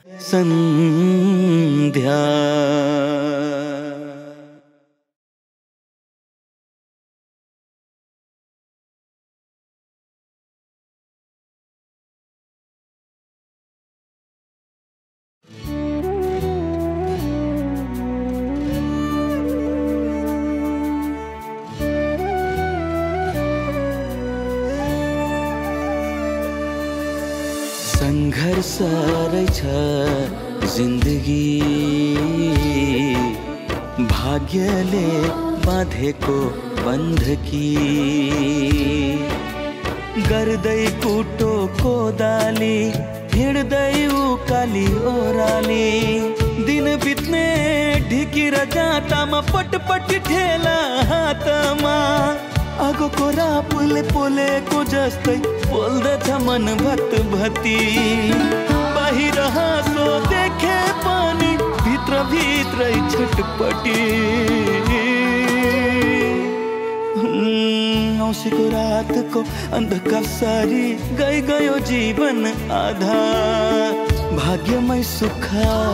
संध्या संघर्ष रहेछ जिन्दगी भाग्यले बाँधेको बन्धकी गर्दै कुटो कोदाली हिँड्दै उकाली ओराली दिन बित्ने ढिकी र जाँतामा पटपट ठेला हातमा आगोको रापुले पोलेको जस्तै बोल्दछ मन भत्भती बाहिर हाँसो देखे पनि भित्र भित्रै छटपटी औँसीको रातको अन्धकार सारी गयो जीवन आधा भाग्यमै सुख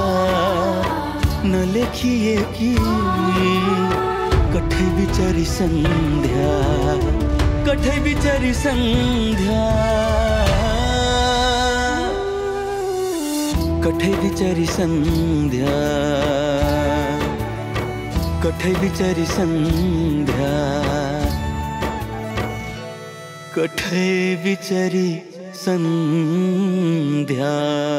नलेखिएकी कठै बिचारी संध्या कठै बिचारी संध्या कठै बिचारी संध्या कठै बिचारी संध्या कठै बिचारी संध्या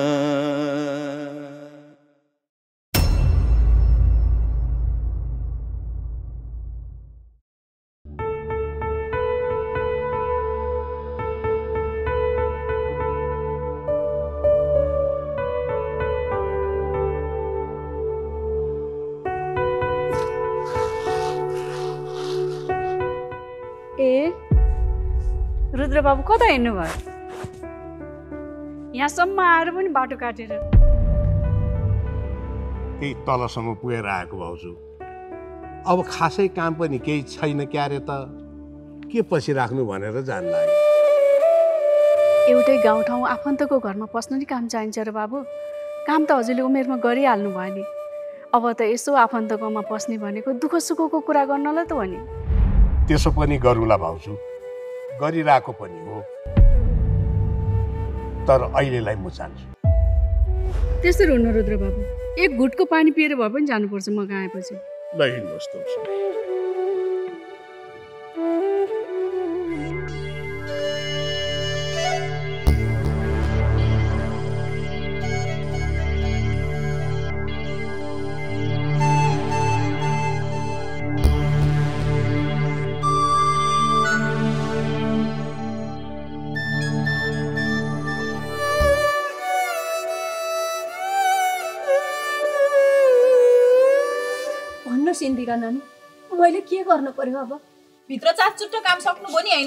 रुद्र बाबु कता हिँड्नु भयो? यहाँसम्म आएर पनि बाटो काटेर त्यही तलसम्म पुगेर आएको भाउजू। अब खासै काम पनि केही छैन क्यारे त के पछि राख्नु भनेर जान लाग्यो। एउटै गाउँठाउँ आफन्तको घरमा पस्नु नि काम चाहिन्छ र बाबु। काम त हजुरले उमेरमा गरिहाल्नु भयो नि। अब त यसो आफन्तकोमा पस्ने भनेको दुःख सुखको कुरा गर्नलाई त हो नि। त्यसो पनि गरौँला भाउजू, गरिरहेको पनि हो, तर अहिलेलाई म जान्छु। त्यसरी हुन्न रुद्र बाबु, एक घुटको पानी पिएर भए पनि जानुपर्छ म गएपछि। ल हिँड्नुहोस् त। इन्दिरा नानी, मैले के गर्न पर्यो अब? भित्र चाटचुट्टो काम सक्नु भयो नि हैन?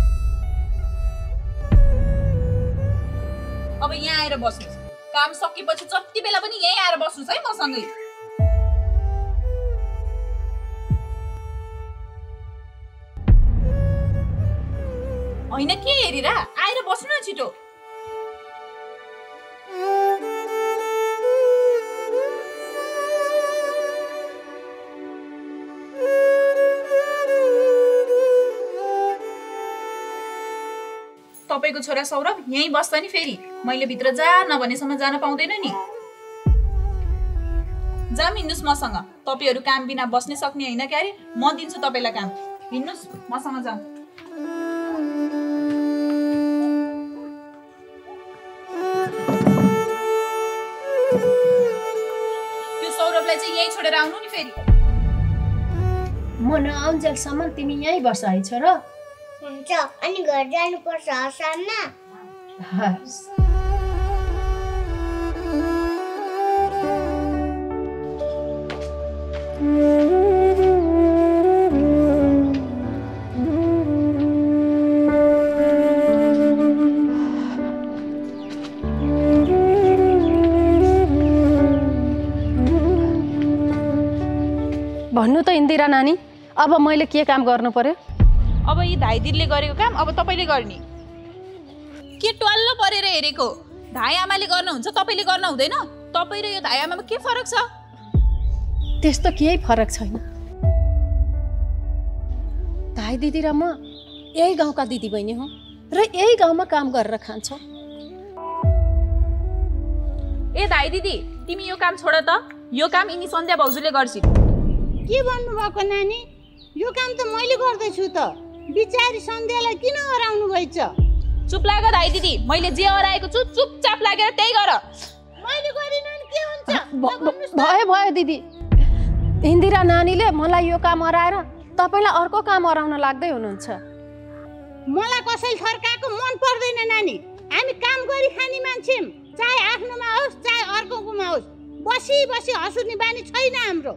अब यहाँ आएर बस्नुस्। काम सकेपछि जति बेला पनि यही आएर बस्नुस् है मसँगै। हैन के हेरिरा, आएर बस्नु न छिटो। तपाईको छोरा सौरभ यही बस्छ नि, फेरि मैले भित्र जा नभनेसम्म जान पाउँदैन नि। जाम हिँड्नुस् मसँग। तपाईहरु काम बिना बस्नै सक्ने हैन क्यारे, म दिन्छु तपाईलाई काम। हिँड्नुस् मसँग जाम। त्यो सौरभलाई चाहिँ यही छोडेर आउनु नि फेरि। म नआउन्जेलसम्म तिमी यही बस है छोरा। हुन्छ, अनि घर जानुपर्छ हसानमा। हस्। भन्नु त इन्दिरा नानी, अब मैले के काम गर्नु पर्यो? अब यी धाइदिरले गरेको काम अब तपाईले गर्ने। के टल्ल परेर हेरेको? धाई आमाले गर्नुहुन्छ तपाईले गर्न हुँदैन तपाई र यो धाई आमामा के फरक छ त्यस्तो केही फरक छैन धाई दिदी र म यही गाउँका दिदी बहिनी हौ र यही गाउँमा काम गरेर खान्छौ ए धाई दिदी तिमी यो काम छोड त यो काम यिनी सन्ध्या भाउजूले गर्छिन् के भन्नु भएको नानी यो काम त मैले गर्दै छु त बिचारी सन्ध्यालाई किन हराउनु भइछ चुप लाग धाई दिदी मैले जे हराएको छु चुपचाप लागेर त्यही गर मैले गरिन नि के हुन्छ भयो दिदी इन्दिरा नानीले मलाई यो काम हराएर तपाईलाई अर्को काम हराउन लाग्दै हुनुहुन्छ मलाई कसैले फर्काएको मन पर्दैन नानी हामी काम गरी खाने मान्छे चाहे आफ्नोमा होस् चाहे अर्कोकोमा होस् बसी बसी हँसुर्ने बानी छैन हाम्रो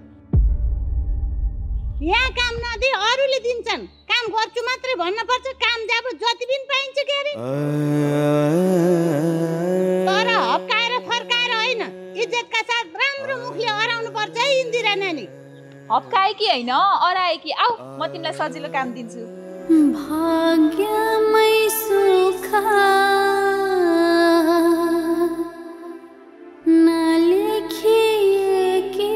यहाँ काम नदिए अरूले दिन्छन् काम गर्छु मात्रै भन्न पर्छ काम जाब जति पनि पाइन्छ के अरे तर हप्काएर फर्काएर होइन इज्जतका साथ राम्रो मुखले हराउनु पर्छ है इन्दिरा नानी हप्काए कि होइन अराए कि आऊ म तिमीलाई सजिलो काम दिन्छु भाग्यमै सुख नलेखिएकी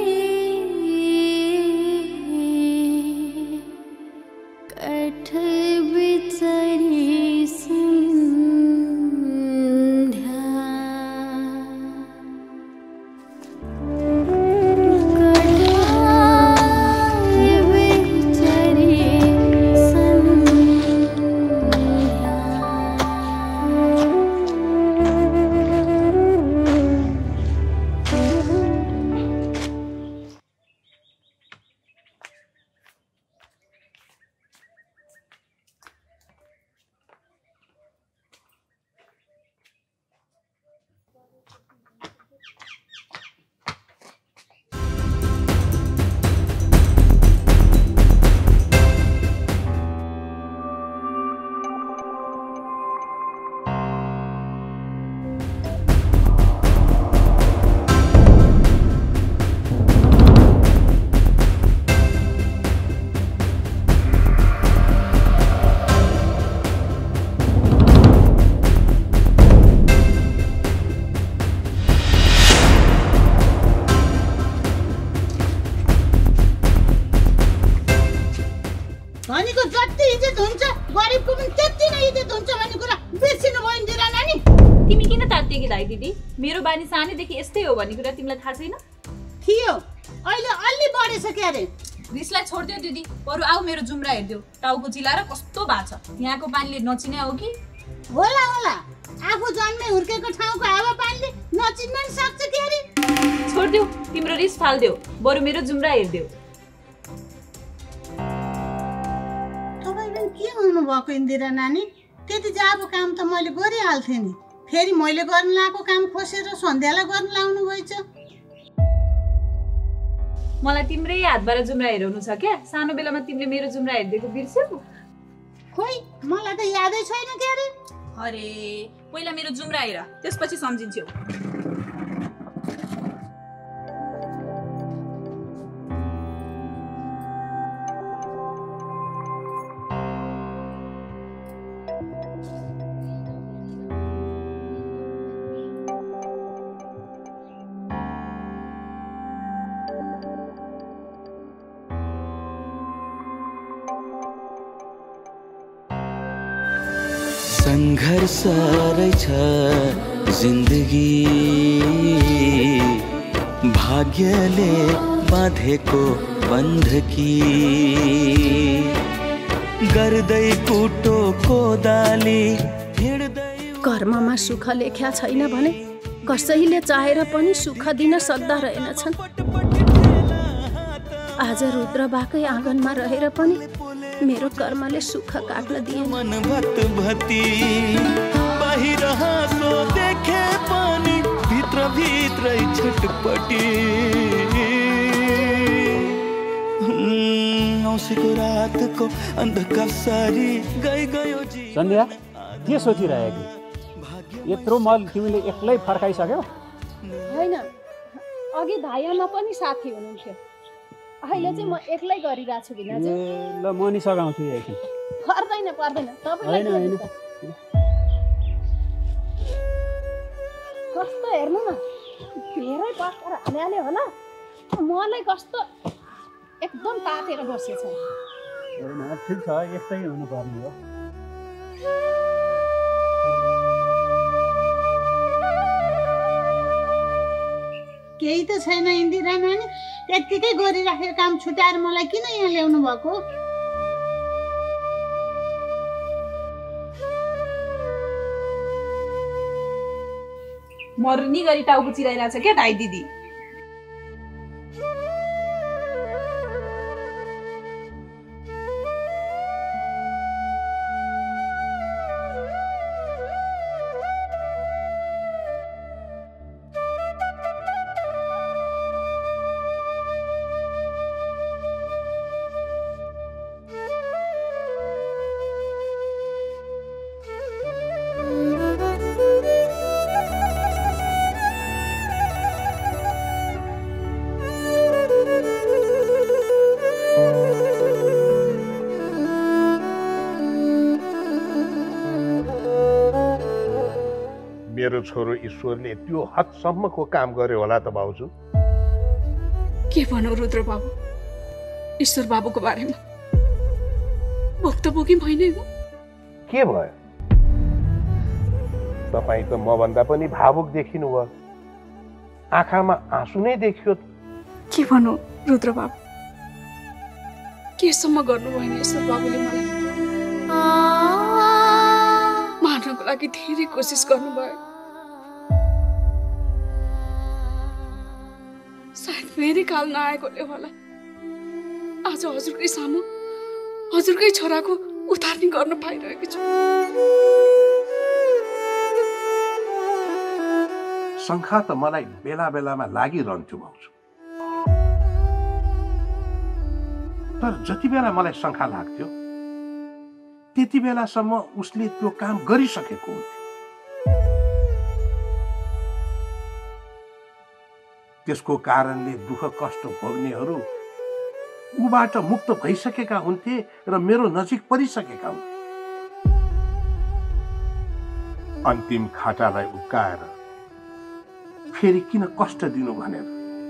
कठै बिचरी सन्ध्या भनेको जति इज्जत हुन्छ गरिबको पनि त्यति नै इज्जत हुन्छ भन्ने कुरा बिर्सिनु भयो इन्दिरा नानी तिमी किन तात्तिए कि धाई दिदी मेरो बानी सानैदेखि यस्तै हो भन्ने कुरा तिमीलाई थाहा छैन थियो अहिले अलि बढेछ के अरे रिसलाई छोड्दियो दिदी बरु आऊ मेरो जुम्रा हेर्दियो टाउको चिलाएर कस्तो भएको छ यहाँको पानीले नचिने हो कि होला होला आफू जन्मे हुर्केको ठाउँको हावा पानीले नचिन्न नि सक्छ के अरे छोड्दियो तिम्रो रिस फाल्दियो बरु मेरो जुम्रा हेर्दियो के हुनु भएको इन्दिरा नानी त्यति जाबो काम त मैले गरिहाल्थेँ नि फेरि मैले गर्न लागेको काम खोसेर सन्ध्यालाई गर्न लाउनु भएछ मलाई तिम्रै हातबाट जुम्रा हेराउनु छ क्या सानो बेलामा तिमीले मेरो जुम्रा हेर्दिएको बिर्स्यौ खोइ मलाई त यादै छैन के अरे अरे पहिला मेरो जुम्रा हेर त्यसपछि सम्झिन्छौ संघर्ष रहेछ जिन्दगी भाग्यले बाँधेको बन्धकी गर्दै कुटो कोदाली हिँड्दै कर्ममा सुख लेख्या छैन भने कसैले चाहेर पनि सुख दिन सक्दा रहेनछन् आज रुद्रबाकै आँगनमा रहेर पनि मेरो कर्मले सुख काट्न दिए मन भत्भती बाहिर हाँसो देखे पनि भित्र भित्रै छटपटी औँसीको रातको अन्धकार सारी गयो जी सन्ध्या के सोचिरहेको यत्रो मल तिमीले एक्लै फर्काइसक्यौ होइन अघि धायामा पनि साथी हुनुहुन्थ्यो अहिले चाहिँ म एक्लै गरिरहेको छु भिनाजु ल म नि सघाउँछु एकछिन पर्दैन तपाईँलाई कस्तो हेर्नु न धेरै पक्कर हाल्यो होला मलाई कस्तो एकदम तातेर बसेछ ठिक छ यस्तै हुनुपर्ने हो केही त छैन इन्दिरा नानी त्यत्तिकै गरिराखेको काम छुट्याएर मलाई किन यहाँ ल्याउनु भएको मरुनी गरी टाउको चिराइरहेछ क्या दाइ दिदी मेरो छोरो ईश्वरले त्यो हदसम्मको काम गर्यो होला त भाउजू के भनौँ रुद्र बाबु ईश्वर बाबुको बारेमा भोक्तभोगी भइनै हो के भयो तपाईँ त मभन्दा पनि भावुक देखिनु भयो आँखामा आँसु नै देखियो के भनौँ रुद्र बाबु केसम्म गर्नुभयो नि ईश्वर बाबुले मलाई मार्नको लागि धेरै कोसिस गर्नुभयो सायद फेरि काल नआएकोले होला आज हजुरकै सामु हजुरकै छोराको उतार्नी गर्न पाइरहेको छु शङ्का त मलाई बेला बेलामा लागिरहन्थ्यो भाउजू तर जति बेला मलाई शङ्का लाग्थ्यो त्यति बेलासम्म उसले त्यो काम गरिसकेको हुन्थ्यो त्यसको कारणले दुःख कष्ट भोग्नेहरू उबाट मुक्त भइसकेका हुन्थे र मेरो नजिक परिसकेका हुन्थे अन्तिम खाटालाई उकाएर फेरि किन कष्ट दिनु भनेर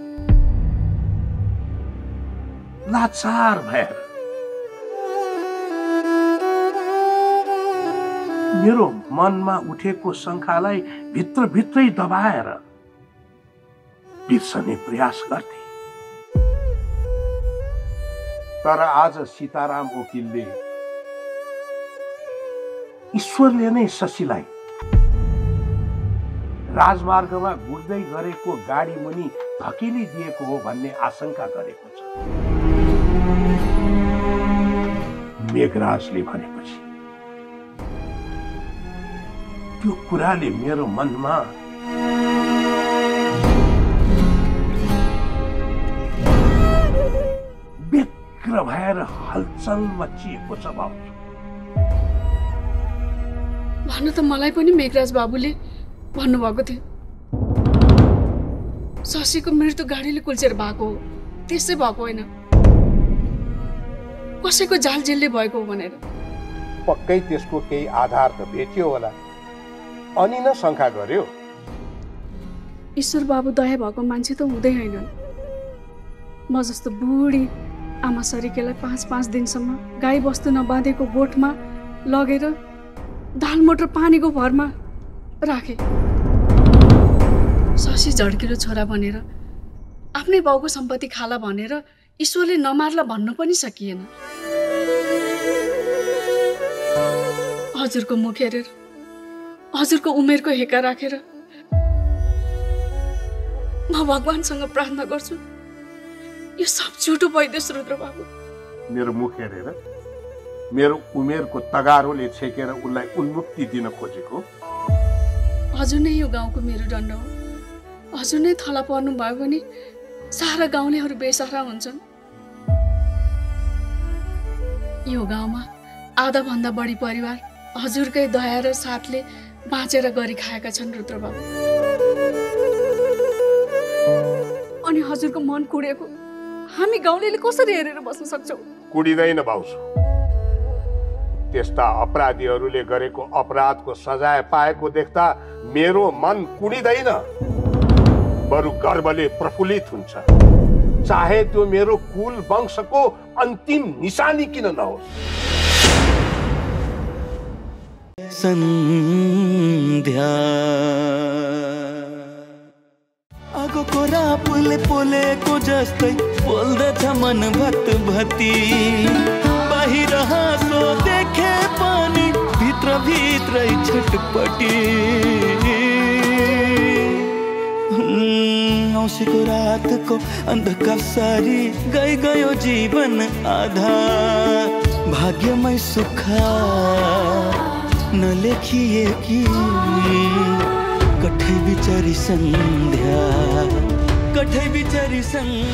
लाचार भएर मेरो मनमा उठेको शङ्कालाई भित्रभित्रै दबाएर बिर्सने प्रयास गर्थे तर आज सीताराम वकिलले ईश्वरले नै शशीलाई राजमार्गमा गुड्दै गरेको गाडी मुनि धकेलिदिएको हो भन्ने आशंका गरेको छ मेघराजले भनेपछि त्यो कुराले मेरो मनमा बेग्र भएर हलचल मचिएको छ भाउजू भन्नु त मलाई पनि मेघराज बाबुले भन्नुभएको थियो शशीको मृत्यु गाडीले कुल्चेर भएको हो त्यसै भएको होइन कसैको जालजेलले भएको हो भनेर पक्कै त्यसको केही आधार त भेट्यो होला अनि न शङ्का गर्यो ईश्वर बाबु दया भएको मान्छे त हुँदै होइनन् म जस्तो बुढी आमा सरिकेलाई 5-5 दिनसम्म गाई बस्तु नबाँधेको गोठमा लगेर दाल मोटर पानीको भरमा राखे शशी झड्किलो छोरा भनेर आफ्नै बाउको सम्पत्ति खाला भनेर ईश्वरले नमार्ला भन्नु पनि सकिएन हजुरको मुख हेरेर हजुरको उमेरको हेका राखेर म भगवानसँग प्रार्थना गर्छु यो सब झुटो भइदियोस् रुद्र बाबु मेरो मुख हेरेर मेरो उमेरको तगारोले छेकेर उनलाई उन्मुक्ति दिन खोजेको हजुर नै यो गाउँको मेरुदण्ड हो हजुर नै थला पर्नु भयो भने सारा गाउँलेहरू बेसहारा हुन्छन् यो गाउँमा आधा भन्दा बढी परिवार हजुरकै दया र साथले बाँचेर गरी खाएका छन् रुद्र बाबु अनि हजुरको मन कुडेको हामी गाउँलेले कसरी हेरेर बस्न सक्छौं कुडिदैन भाउजू त्यस्ता अपराधीहरूले गरेको अपराधको सजाय पाएको देख्दा मेरो मन कुडिँदैन, बरु गर्वले प्रफुल्लित हुन्छ। चाहे त्यो मेरो कुल वंशको अन्तिम निशानी किन नहोस्। सन्ध्या आगोको रापुले पोलेको जस्तै बोल्दछ मन भत्भती। बाहिर हाँसो देखे पनि भित्रै छटपटी। औँसीको रातको अन्धकार सारी गयो जीवन आधा। भाग्यमै सुख नलेखिए कि कठै बिचारी सन्ध्या, कठै बिचारी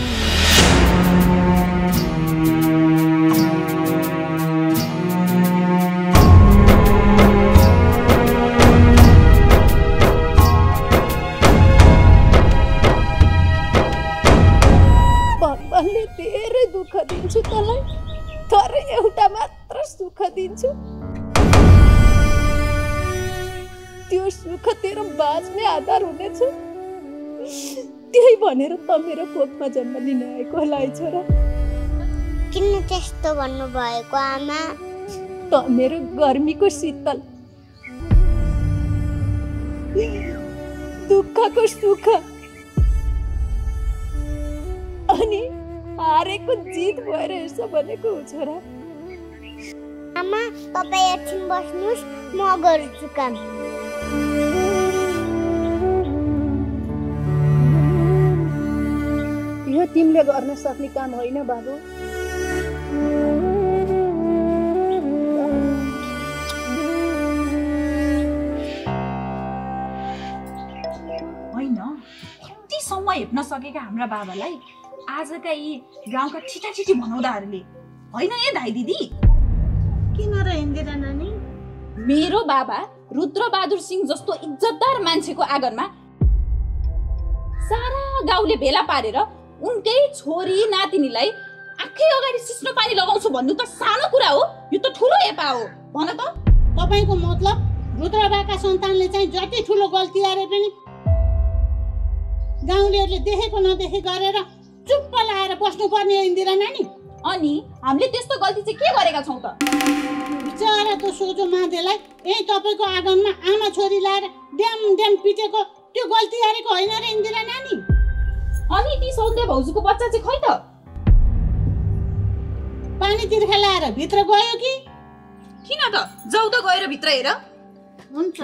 भगवानले धेरै दुःख दिन्छु तँलाई, तर एउटा मात्र सुख दिन्छु। त्यो सुख तेरो बाँच्ने आधार हुनेछ। त्यही भनेर त मेरो कोखमा जन्म लिन आएको होला है छोरा। किन त्यस्तो भन्नुभएको आमा? त मेरो गर्मीको शीतल, दुःखको सुख अनि हारेको जित भएर यसो भनेको हो छोरा। आमा तपाईँ एकछिन बस्नुहोस्, म गर्छु काम। यो तिमीले गर्न सक्ने काम होइन बाबु। होइन, कति समय हेप्न सकेका हाम्रा बाबालाई आजका यी गाउँका छिटाछिटी भनाउँदाहरूले होइन ए दाइ दिदी? किन र इन्दिरा नानी? मेरो बाबा रुद्रबहादुर सिंह जस्तो इज्जतदार मान्छेको आँगनमा सारा गाउँले भेला पारेर उनकै छोरी नातिनीलाई आँखै अगाडि सिस्नो पानी लगाउँछु भन्नु त सानो कुरा हो? यो त ठुलो हेपा हो। भन त तपाईको मतलब रुद्रबाका सन्तानले चाहिँ जति ठुलो गल्ती गरे पनि गाउँलेहरूले देखेको नदेखे गरेर चुप्प लाएर बस्नुपर्ने हो इन्दिरा नानी। अनि हामीले त्यस्तो गल्ती चाहिँ के गरेका छौँ त? बिचरा त सोझो मादेलाई यही तपाईको आँगनमा आमा छोरी लाएर ड्याम ड्याम पिटेको त्यो गल्ती गरेको होइन र इन्दिरा नानी? अनि ती सौन्दर्य भाउजूको बच्चा चाहिँ खै त? पानी तिर्खा लाएर भित्र गयो कि? किन त? जाऊ त गएर भित्र हेर। हुन्छ।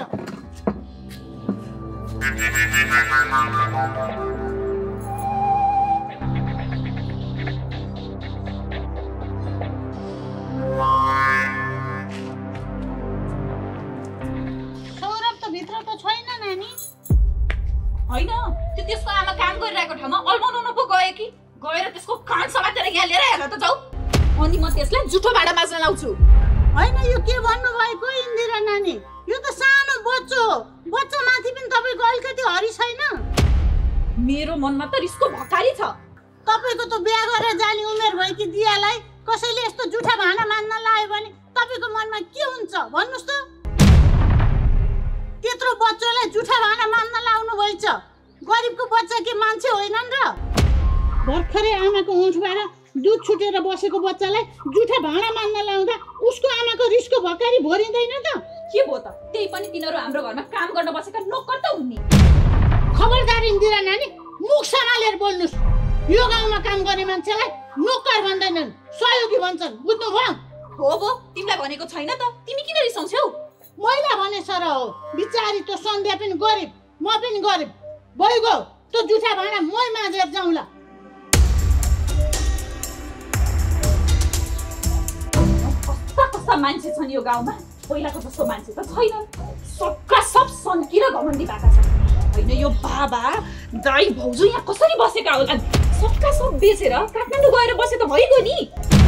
सौरभ त भित्र त छैन नानी। होइन, त्यो त्यसको आमा काम गरिरहेको ठाउँमा अल्माउन पो गयो कि? गएर त्यसको कान समातेर यहाँ लिएर हेर त जाऊ। अनि म त्यसलाई जुठो भाँडा माझ्न लाउँछु। होइन, यो के भन्नुभएको इन्दिरा नानी? यो त सानो बच्चो हो। बच्चा माथि पनि तपाईको अलिकति हरि छैन? मेरो मनमा त रिसको भकारी छ। तपाईको त बिहा गरेर जाने उमेर भयो कि दियालाई कसैले यस्तो जुठा भाँडा मान्न लायो भने तपाईको मनमा के हुन्छ भन्नुस् त? त्यत्रो बच्चालाई जुठा भाँडा मान्न लाउनु भएछ। गरिबको बच्चा के मान्छे होइनन् र? भर्खरै आमाको ओठबाट दुध छुटेर बसेको बच्चालाई जुठा भाँडा मान्न लाउँदा उसको आमाको रिसको भकारी भरिँदैन त? के भयो त? त्यही पनि तिनीहरू हाम्रो घरमा काम गर्न बसेका नोकर त हुन् नि। खबरदार इन्दिरा नानी, मुख सम्हालेर बोल्नुस्। यो गाउँमा काम गर्ने मान्छेलाई नोकर भन्दैनन्, सहयोगी भन्छन्, बुझ्नुभयो? हो भो, तिमीलाई भनेको छैन त? तिमी किन रिसाउँछौ? मैला भने सर हो। बिचारी त सन्ध्या पनि गरिब, म पनि गरिब। भइगयो, त जुठा भाँडा मै माझेर जाउँला। कस्ता मान्छे छन् यो गाउँमा? पहिलाको जस्तो मान्छे त छैन। सबका सब सन्की र घमण्डी भएका छन्। होइन, यो बाबा दाइ भाउजू यहाँ कसरी बसेका होलान्? सबका सब बेचेर काठमाडौँ गएर बसे त भइगयो नि।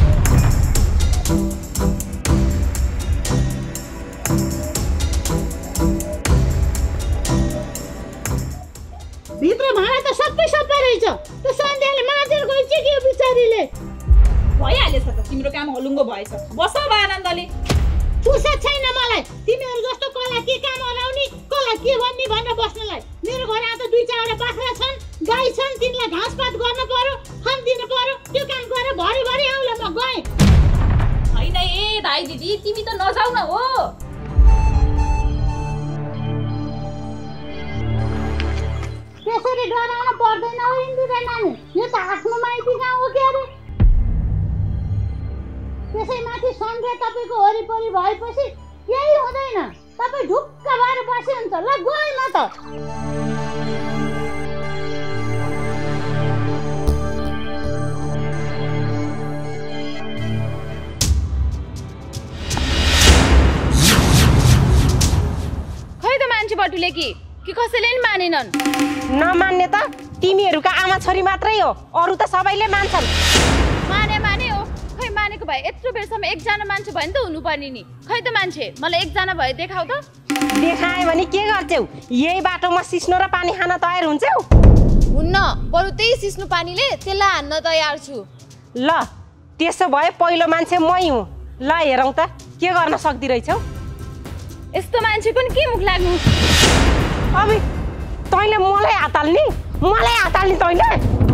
भित्र भाँडा त सबै सफा रहेछ। त्यो सन्ध्याले माझेर गइछ कि यो बिचारीले? भइहालेछ त, तिम्रो काम हलुङ्गो भएछ। बस अब आनन्दले। फुर्सद छैन मलाई तिमीहरू जस्तो कसलाई के काम हराउने कसलाई के भन्ने भनेर बस्नलाई। मेरो घर आज 2-4 बाख्रा छन्, गाई छन्, तिमीलाई घाँसपात गर्न पर्यो, खान दिन पर्यो। त्यो काम गरेर भरि आउला म गएँ। होइन ए दाइ दिदी तिमी त नजाऊ न हो। त्यसरी डराउन पर्दैन हो इन्दिरा नानी, यो त आफ्नो माइती गाउँ हो के अरे। त्यसैमाथि सन्ध्या तपाईँको वरिपरि भएपछि केही हुँदैन, तपाईँ ढुक्क भएर बसे हुन्छ। ल गएँ म त। खै त मान्छे बटुले कि कसैले नि मानेनन्। नमान्ने त तिमीहरूका आमा छोरी मात्रै हो, अरू त सबैले मान्छन्। माने हो, खै मानेको भए यत्रो बेरसम्म एकजना मान्छे भयो नि त हुनुपर्ने नि। खै त मान्छे मलाई एकजना भए देखाऊ त। देखाए भने के गर्छौ? यही बाटोमा सिस्नो र पानी खान तयार हुन्छौ? हुन्न, बरु त्यही सिस्नो पानीले त्यसलाई हान्न तयार छु। ल त्यसो भए पहिलो मान्छे मै हुँ। ल हेरौँ त के गर्न सक्दिरहेछौ। यस्तो मान्छेको नि के मुख लाग्नु। अब तैँले मलाई हात हाल्ने तैँले।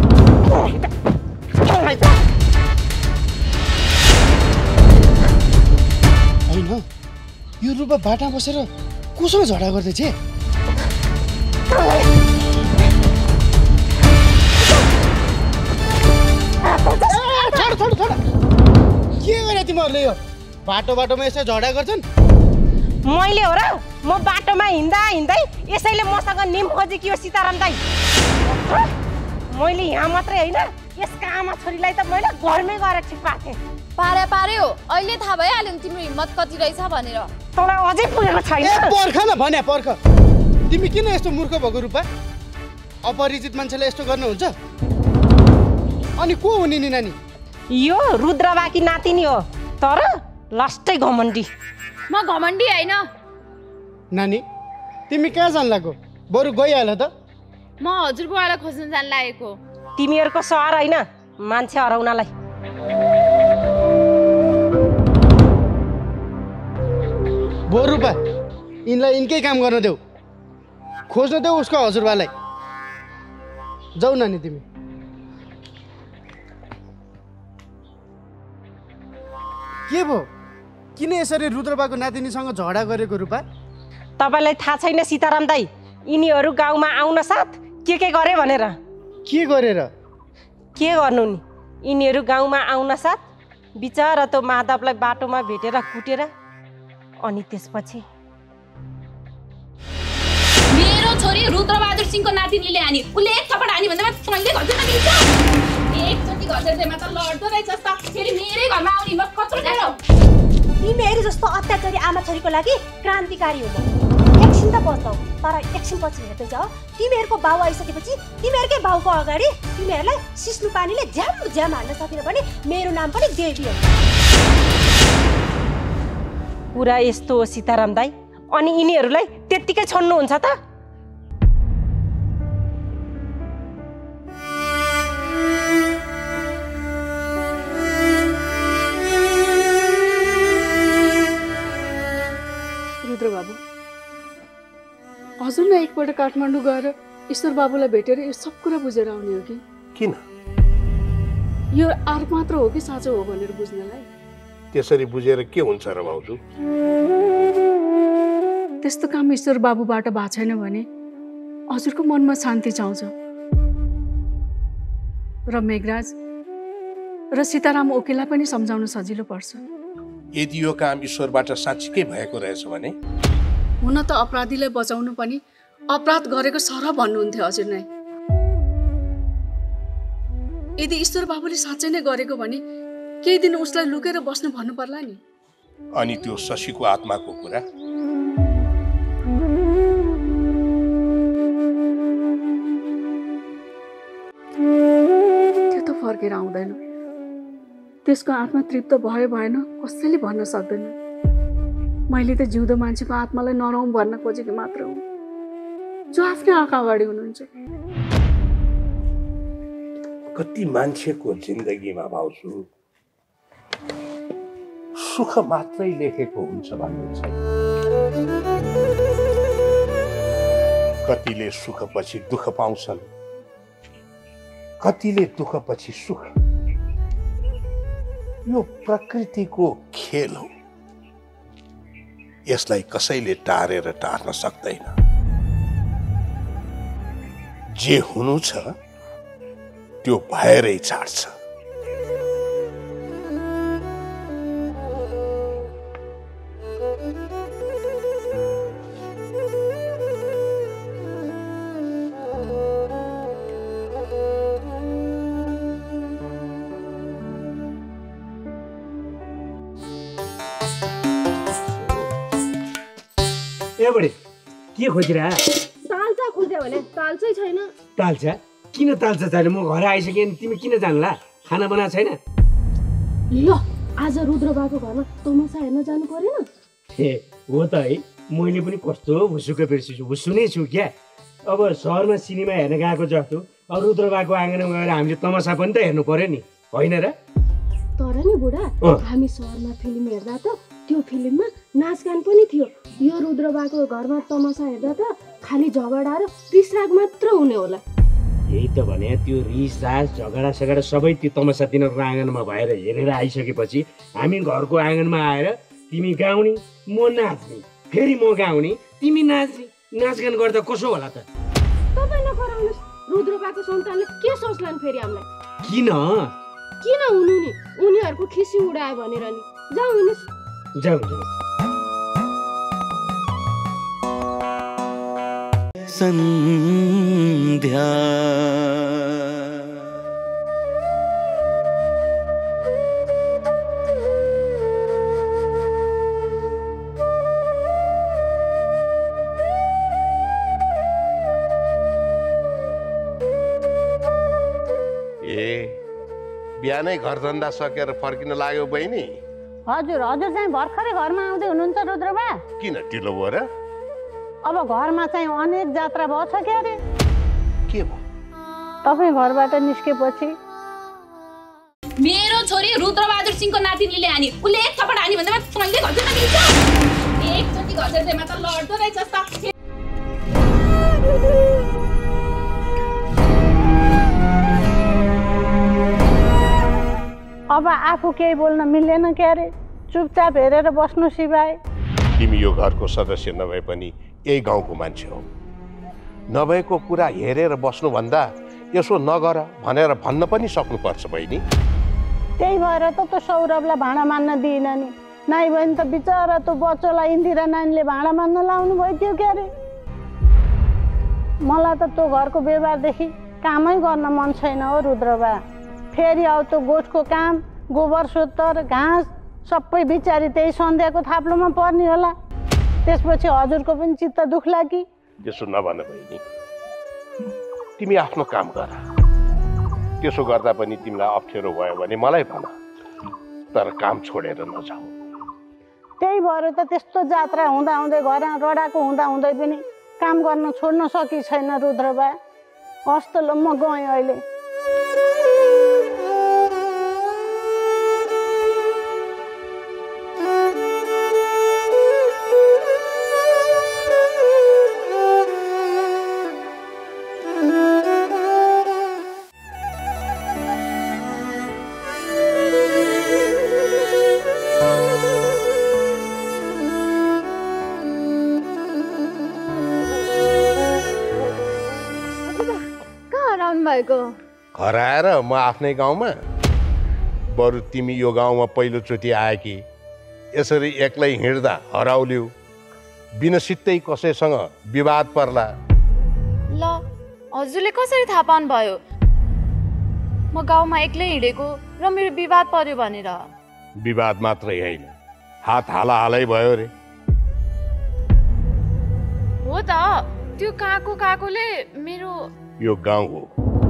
होइन यो रूपा बाटा बसेर कोसँग झगडा गर्दैछ? के गरे तिमीहरूले? यो बाटोमा यसो झगडा गर्छन्? मैले हो र? म बाटोमा हिँड्दै यसैले मसँग निम खोजेकी हो सीताराम दाइ। मैले यहाँ मात्रै होइन यसका आमा छोरीलाई त मैले घरमै गएर छिपाएको थिएँ। पारे हो, अहिले थाहा भइहाल्यो नि तिम्रो हिम्मत कति रहेछ भनेर। तँलाई अझै पुगेको छैन। पर्ख न भने पर्ख। तिमी किन यस्तो मूर्ख भएको रूपा? अपरिचित मान्छेले यस्तो गर्नुहुन्छ? अनि को हुने नि नानी? यो रुद्रबाकी नातिनी हो, तर लास्टै घमण्डी। म घमण्डी होइन। नानी तिमी कहाँ जान लाग्यो? बरु गइहाल त। म हजुरबुवालाई खोज्न जान लागेको। तिमीहरूको सहर होइन मान्छे हराउनलाई। बरु बा यिनलाई यिनकै काम गर्न देऊ, खोज्न देऊ उसको हजुरबालाई। जाऊ नानी तिमी। के भयो? किन यसरी रुद्रबाको नातिनीसँग झगडा गरेको रूपा? तपाईँलाई थाहा छैन सीताराम दाइ, यिनीहरू गाउँमा आउन साथ के गरे भनेर? के गरेर? के गर्नु नि, यिनीहरू गाउँमा आउन साथ बिचरा त्यो माधवलाई बाटोमा भेटेर कुटेर अनि त्यसपछि मेरो छोरी रुद्रबहादुर सिंहको नातिनीले हानी, उसले एक थप्पड हानी भन्दा तैँले घरतिर मिल्छ? एकचोटि घरतिर त लड्दो रहेछस् त, फेरि मेरै घरमा आउने हिम्मत कत्रो छ? तिमीहरू जस्तो अत्याचारी आमा छोरीको लागि क्रान्तिकारी हो म। एकछिन त बस्छौ, तर एकछिन पछि हेर्दै जाऊ, तिमीहरूको बाउ आइसकेपछि तिमीहरूकै बाउको अगाडि तिमीहरूलाई सिस्नु पानीले झ्याम हाल्न सकेन भने मेरो नाम पनि देवी हो। कुरा यस्तो हो सीताराम दाइ, अनि यिनीहरूलाई त्यत्तिकै छोड्नुहुन्छ त? रुद्र बाबु, हजुर न एकपल्ट काठमाडौँ गएर ईश्वर बाबुलाई भेटेर यो सब कुरा बुझेर आउने हो कि? किन? यो आर मात्र हो कि साँचो हो भनेर बुझ्नलाई। त्यसरी बुझेर के हुन्छ र भाउजू? त्यस्तो काम ईश्वर बाबुबाट भएको छैन भने हजुरको मनमा शान्ति चाउँछ र मेघराज र सीताराम ओकेलाई पनि सम्झाउन सजिलो पर्छ। यदि यो काम ईश्वरबाट साँच्चीकै भएको रहेछ भने हुन त अपराधीलाई बचाउनु पनि अपराध गरेको सर भन्नुहुन्थ्यो हजुर नै। यदि ईश्वर बाबुले साँच्चै नै गरेको भने केही दिन उसलाई लुकेर बस्नु भन्नु पर्ला नि। अनि त्यो शशीको आत्माको कुरा? त्यो त फर्केर आउँदैन। त्यसको आत्मा तृप्त भयो भएन कसैले भन्न सक्दैन। मैले त जिउँदो मान्छेको आत्मालाई नरौँ भन्न खोजेको मात्र हो, जो आफ्नै आँखा अगाडि हुनुहुन्छ। कति मान्छेको जिन्दगीमा भाउजू सुख मात्रै लेखेको हुन्छ भन्ने छैन। कतिले सुखपछि दुःख पाउँछन्, कतिले दुःखपछि सुख। यो प्रकृतिको खेल हो, यसलाई कसैले टारेर टार्न सक्दैन। जे हुनु छ त्यो भएरै छाड्छ। बढी के खोजिरह? तालचा खोज्यो भने तालचै छैन। तालचा? किन तालचा छैन? म घर आइसकेँ, तिमी किन जानला? खाना बना छैन? ल आज रुद्रबाको घरमा तमासा हेर्न जानु परेन? ए हो त है, मैले पनि कस्तो हुसुको बिर्सिछु, हुसु नै छु क्या। अब सहरमा सिनेमा हेर्न गएको जस्तो अब रुद्रबाको आँगनमा गएर हामीले तमासा पनि त हेर्नु पर्यो नि, होइन र? तर नि बुढा, हामी सहरमा फिल्म हेर्दा त त्यो फिल्ममा नाचगान पनि थियो। यो रुद्रबाको घरमा तमासा हेर्दा त खालि झगडा र रिसराग मात्र हुने होला। यही त भने, त्यो रिसराग झगडा सगडा सबै त्यो तमासा तिनीहरूको आँगनमा भएर हेरेर आइसकेपछि हामी घरको आँगनमा आएर तिमी गाउने, म नाच्ने, फेरि म गाउने, तिमी नाच्ने, नाचगान गर्दा कसो होला त? तपाईँ नगराउनुहोस्, रुद्रबाको सन्तानले के सोच्लान् फेरि हामीलाई? किन हुनु नि, उनीहरूको खिसी उडायो भनेर नि। जाऊ हिँड्नुहोस्। जाऊ सन्ध्या बिहानै घर धन्दा सकेर फर्किन लाग्यो बहिनी? हजुर चाहिँ भर्खरै घरमा आउँदै हुनुहुन्छ रुद्रबा? किन ढिलो भयो र? अब घरमा चाहिँ अनेक जात्रा भयो छ क्या रे। के भयो? तपाईँ घरबाट निस्केपछि मेरो छोरी रुद्रबहादुर सिंहको नातिनीले हानी, उसले एक थप्पड हानी भन्दा मैले घरतिर मिल्छ? एकचोटि घरतिर त लड्दो रहेछ त। अब आफू केही बोल्न मिलेन क्या रे, चुपचाप हेरेर बस्नु सिवाय। तिमी यो घरको सदस्य नभए पनि यही गाउँको मान्छे हो, नभएको कुरा हेरेर बस्नुभन्दा यसो नगर भनेर भन्न पनि सक्नुपर्छ बहिनी। त्यही भएर त सौरभलाई भाँडा मान्न दिइन नि, नाइ भने त बिचरा त्यो बच्चोलाई इन्दिरा नानीले भाँडा मान्न लाउनु भयो थियो क्या रे। मलाई त त्यो घरको व्यवहारदेखि कामै गर्न मन छैन हो रुद्रबा। फेरि आउ त्यो गोठको काम, गोबर सोत्तर, घाँस सबै बिचारी त्यही सन्ध्याको थाप्लोमा पर्ने होला। त्यसपछि हजुरको पनि चित्त दुख्ला कि? त्यसो नभन बहिनी, तिमी आफ्नो काम गर। त्यसो गर्दा पनि तिमीलाई अप्ठ्यारो भयो भने मलाई भन, तर काम छोडेर नजाऊ। त्यही भएर त त्यस्तो जात्रा हुँदाहुँदै घर रडाको हुँदाहुँदै पनि काम गर्न छोड्न सकि छैन रुद्रबा। हस् त ल, म गएँ अहिले। घर आएर म आफ्नै गाउँमा, बरु तिमी यो गाउँमा पहिलोचोटि आए कि यसरी एक्लै हिँड्दा हराउल्यौ, बिनसित्तै कसैसँग विवाद पर्ला। ल हजुरले कसरी थाहा पाउनु भयो म गाउँमा एक्लै हिँडेको र मेरो विवाद पर्यो भनेर? विवाद मात्रै होइन, हात हालै भयो रे। हो त, त्यो काकोले मेरो यो गाउँ हो,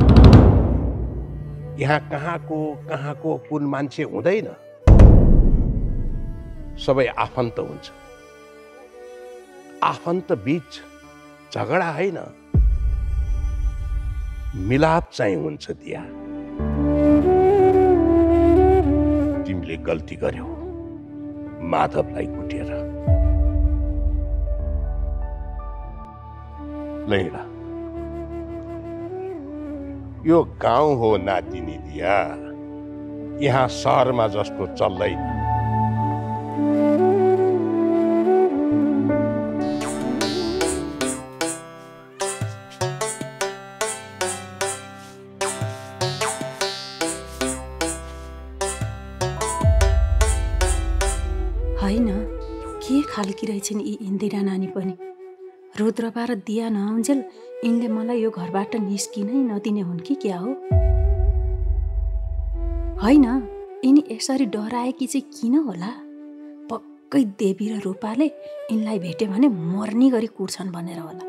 यहाँ कहाँको कुन मान्छे हुँदैन, सबै आफन्त हुन्छ। आफन्त बीच झगडा होइन, मिलाप चाहिँ हुन्छ। दिया तिमीले गल्ती गर्यौ, माधवलाई कुटेर। लैडा, यो गाउँ हो नातिनी दिया, यहाँ सहरमा जस्तो चल्दैन। होइन, के खालकी रहेछन् यी इन्दिरा नानी पनि। रुद्रबा र दिया नआउन्जेल यिनले मलाई यो घरबाट निस्किनै नदिने हुन् कि क्या हो? होइन, यिनी यसरी डराएकी चाहिँ किन होला? पक्कै देवी र रूपाले यिनलाई भेट्यो भने मर्नी गरी कुट्छन् भनेर होला।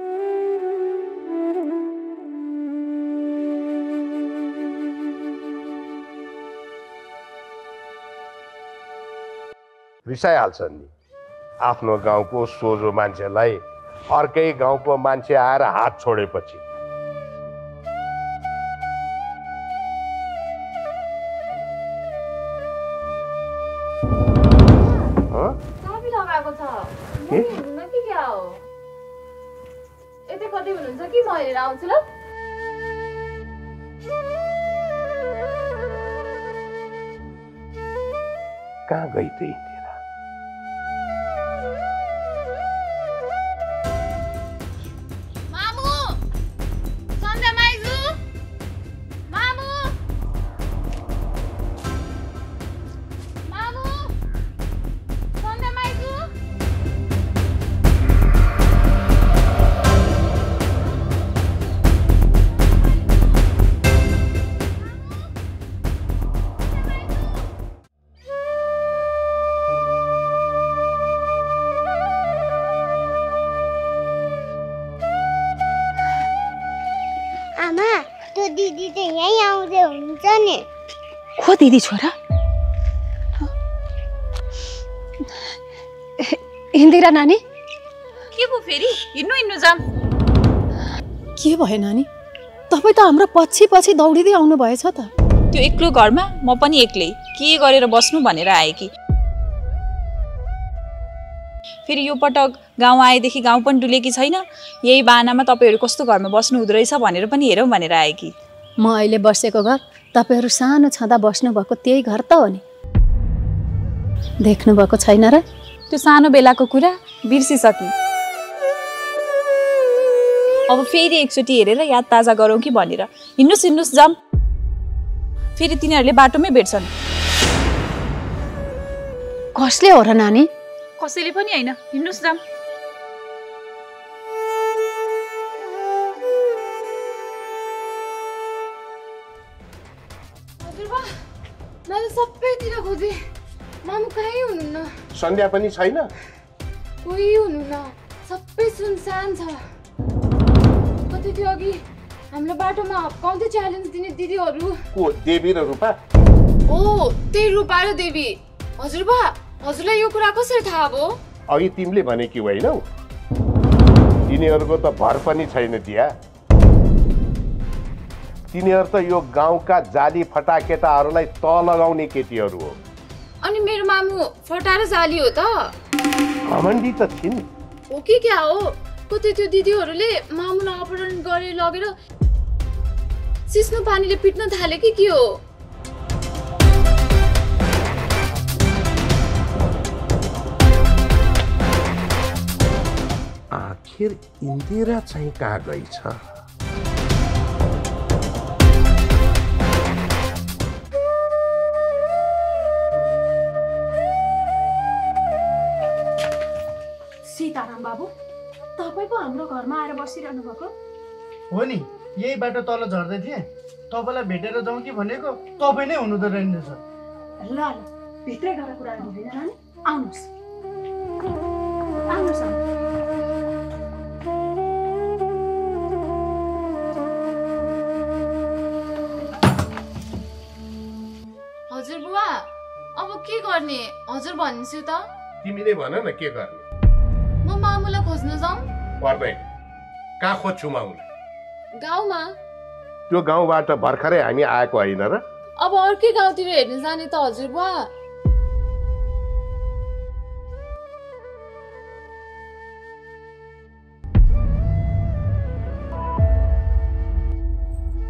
रिसाइहाल्छन् नि। आफ्नो गाउँको सोझो मान्छेलाई अर्कै गाउँको मान्छे आएर हात छोडेपछि। चाबी लगाएको छ। हुन्न कि क्या हो? यतै कतै हुनुहुन्छ कि म हेरेर आउँछु ल? कहाँ गई त इन्दिरा? दिदी त यही आउँदै हुन्छ नि। को दिदी छोरा? इन्दिरा नानी के भयो फेरि? हिँड्नु जाम। के भयो नानी? तपाईँ त हाम्रो पछि पछि दौडिँदै आउनु भएछ त। त्यो एक्लो घरमा म पनि एक्लै के गरेर बस्नु भनेर आए कि। फेरि यो पटक गाउँ आएदेखि गाउँ पनि डुलेकी छैन। यही बाहनामा तपाईँहरू कस्तो घरमा बस्नु हुँदो रहेछ भनेर पनि हेरौँ भनेर आए कि। म अहिले बसेको घर तपाईँहरू सानो छँदा बस्नुभएको त्यही घर त हो नि। देख्नुभएको छैन र? त्यो सानो बेलाको कुरा बिर्सिसक्यो। अब फेरि एकचोटि हेरेर याद ताजा गरौँ कि भनेर। हिँड्नुहोस् जाम। फेरि तिनीहरूले बाटोमै भेट्छन्। कसले हो र नानी? कसैले पनि होइन, हिँड्नुहोस् जाम। मैले सबैतिर खोजे, मामु कहीँ हुनुहुन्न। सन्ध्या पनि छैन? कोही हुनुहुन्न, सबै सुनसान छ। कति थियो अघि हाम्रो बाटोमा हप्काउँदै च्यालेन्ज दिने दिदीहरू। को, देवी र रूपा? ओ, त्यही रूपा र देवी। हजुरबा, हजुरलाई यो कुरा कसरी थाहा भयो? अघि तिमीले भने कि होइनौ? तिनीहरूको त भर पनि छैन दिया। तिनीहरू त यो गाउँका जाली फटा केटाहरूलाई त लगाउने केटीहरू हो। अनि मेरो मामु फटा र जाली हो त? घमण्डी त थिइन्। हो कि क्या हो? कतै त्यो दिदीहरूले मामुलाई अपहरण गरेर लगेर सिस्नो पानीले पिट्न थाले कि के हो? आखिर इन्दिरा चाहिँ कहाँ गई छ? सीताराम बाबु, तपाईँ पो हाम्रो घरमा आएर बसिरहनु भएको? हो नि, यही बाटो तल झर्दै थिएँ। तपाईँलाई भेटेर जाउँ कि भनेको तपाईँ नै हुनुहुँदो रहेछ। ल ल, भित्रै गएर कुरा गर्दैन नानी। आउनुहोस् आउनुहोस्। हजुर बुवा, अब के गर्ने? हजुर भन्छु त। तिमीले भन न के गर्ने? म मामुलाई खोज्न जाऊँ? पर्दैन। कहाँ खोज्छु मामुलाई? गाउँमा। त्यो गाउँबाट भर्खरै हामी आएको होइन र? अब अर्कै गाउँतिर हेर्न जाने त हजुर बुवा।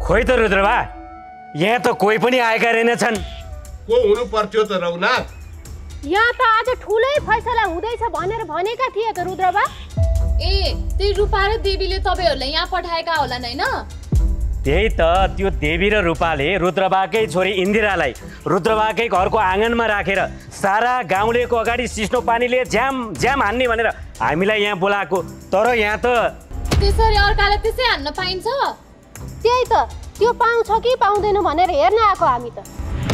खोइ त रुद्रबा, यहाँ त कोही पनि आएका रहेनछन्। को हुनु पर्थ्यो त रघुनाथ? यहाँ त आज ठुलै फैसला हुँदैछ भनेर भनेका थिए त रुद्रबा। ए, त्यही रूपा र देवीले तपाईहरुलाई यहाँ पठाएका होला हैन? त्यही त, त्यो देवी र रूपाले रुद्रबाकै छोरी इन्दिरालाई रुद्रबाकै घरको आँगनमा राखेर सारा गाउँलेको अगाडि सिस्नो पानीले ज्याम ज्याम हान्ने भनेर हामीलाई यहाँ बोलाएको। तर यहाँ त त्यसरी अर्कालाई त्यसै हान्न पाइन्छ? त्यही त, त्यो पाउँछ कि पाउँदैन भनेर हेर्न आएको हामी त।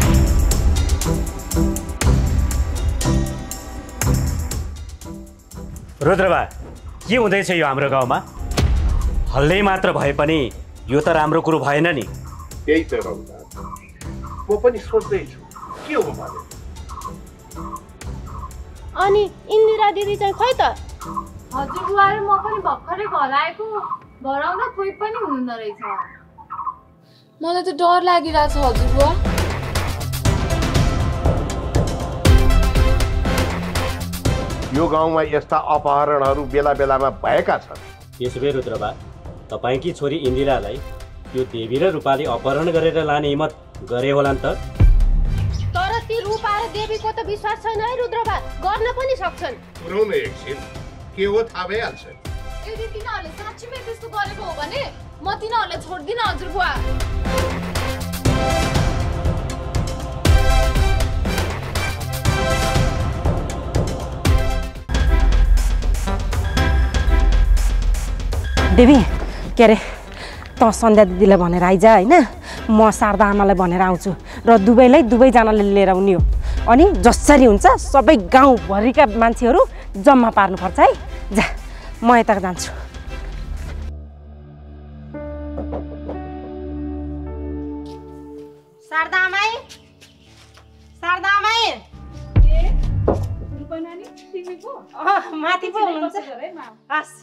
रुद्रबा, के हुँदैछ यो हाम्रो गाउँमा? हल्लै मात्र भए पनि यो त राम्रो कुरो भएन नि। त्यही त रघुनाथ, म पनि सोच्दैछु के हो भने। अनि इन्दिरा दिदी चाहिँ खै त? हजुरबुवा र म पनि भर्खरै घर आएको, घर आउँदा कोही पनि हुनुहुन्न रहेछ। मलाई त डर लागिरहेछ हजुरबुवा। यो गाउँमा यस्ता अपहरणहरू बेला बेलामा भएका छन्। त्यसो भए रुद्रबा, तपाईँकी छोरी इन्दिरालाई त्यो देवी र रूपाले अपहरण गरेर लाने हिम्मत गरे होला नि त? तर ती रूपा र देवीको त विश्वास छैन है रुद्रबा, गर्न पनि सक्छन्। पुरौन एकछिन, के हो थाहा भइहाल्छ। यदि तिनीहरूले साँच्चीमै त्यस्तो गरेको हो भने म तिनीहरूलाई छोड्दिनँ हजुरबुवा। देवी, के अरे त सन्ध्या दिदीलाई भनेर आइज होइन, म शारदा आमालाई भनेर आउँछु र दुवैजनाले लिएर आउने हो। अनि जसरी हुन्छ सबै गाउँभरिका मान्छेहरू जम्मा पार्नुपर्छ है। जा, म यता जान्छु। शारदा आमाई, शारदा आमाई। रूपा नानी, तिमी पो? माथि पो हुनुहुन्छ? हस्।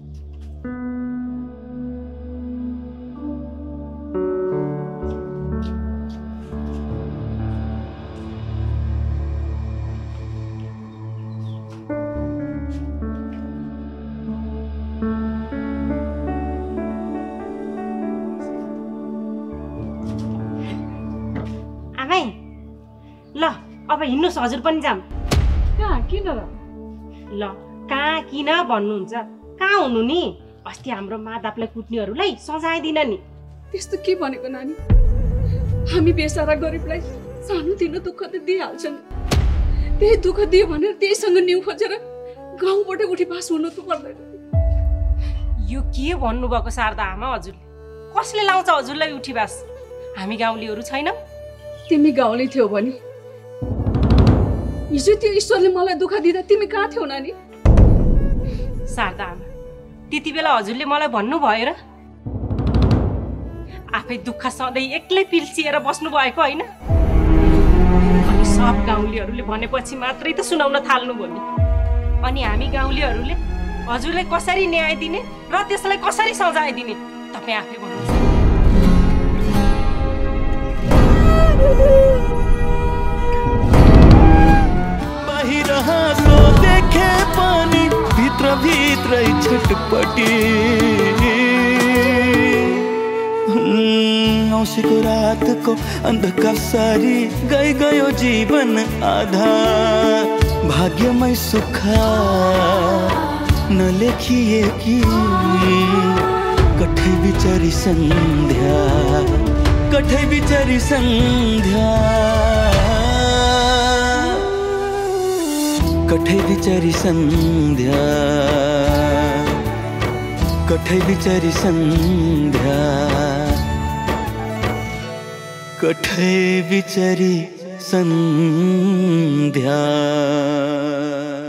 ल अब हिँड्नुहोस्, हजुर पनि जाम। कहाँ, किन र? ल कहाँ किन भन्नुहुन्छ? कहाँ हुनु नि? अस्ति हाम्रो माधवलाई कुट्नेहरूलाई सजाय दिन नि। त्यस्तो के भनेको नानी? हामी बेसारा गरिबलाई सानोतिनो दुःख त दिइहाल्छन्। त्यही दुःख दियो भनेर त्यहीसँग न्यु खोजेर गाउँबाट उठी बास हुनु त पर्दैन। यो के भन्नुभएको शारदा आमा? हजुरले कसले लाउँछ हजुरलाई उठी बास? हामी गाउँलेहरू छैनौँ। तिमी गाउँले थियौ भने हिजो त्यो ईश्वरले मलाई दुःख दिँदा तिमी कहाँ थियौ नानी? शारदा आमा, त्यति बेला हजुरले मलाई भन्नुभयो र? आफै दुःख सधैँ एक्लै पिल्सिएर बस्नु भएको होइन? अनि सब गाउँलेहरूले भनेपछि मात्रै त सुनाउन थाल्नुभयो नि। अनि हामी गाउँलेहरूले हजुरलाई कसरी न्याय दिने र त्यसलाई कसरी सजाय दिने तपाईँ आफै भन्नुहोस्। बाहिर हाँसो देखे पनि भित्र भित्रै छटपटी। औँसीको रातको अन्धकार सारी गयो जीवन आधा। भाग्यमै सुख नलेखिए कि कठै बिचारी सन्ध्या, कठै बिचारी सन्ध्या, कठै बिचारी सन्ध्या, कठै बिचारी सन्ध्या, कठै बिचारी सन्ध्या।